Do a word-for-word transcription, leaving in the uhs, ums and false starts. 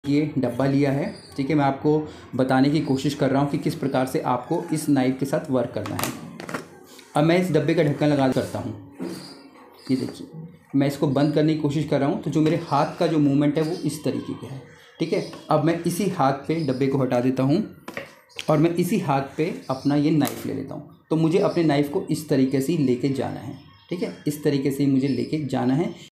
ये डब्बा लिया है, ठीक है। मैं आपको बताने की कोशिश कर रहा हूँ कि किस प्रकार से आपको इस नाइफ के साथ वर्क करना है। अब मैं इस डब्बे का ढक्कन लगा करता हूँ। ये देखिए, मैं इसको बंद करने की कोशिश कर रहा हूँ, तो जो मेरे हाथ का जो मूवमेंट है वो इस तरीके का है, ठीक है। अब मैं इसी हाथ पे डब्बे को हटा देता हूँ और मैं इसी हाथ पे अपना ये नाइफ़ ले लेता हूँ। तो मुझे अपने नाइफ़ को इस तरीके से ही लेके जाना है, ठीक है। इस तरीके से ही मुझे लेके जाना है।